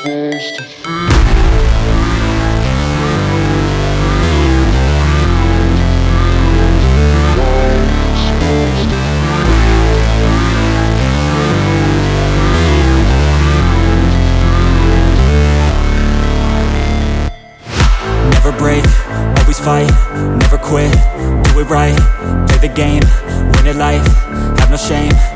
supposed to feel. Never break, always fight, never quit, do it right, play the game, win it life, have no shame,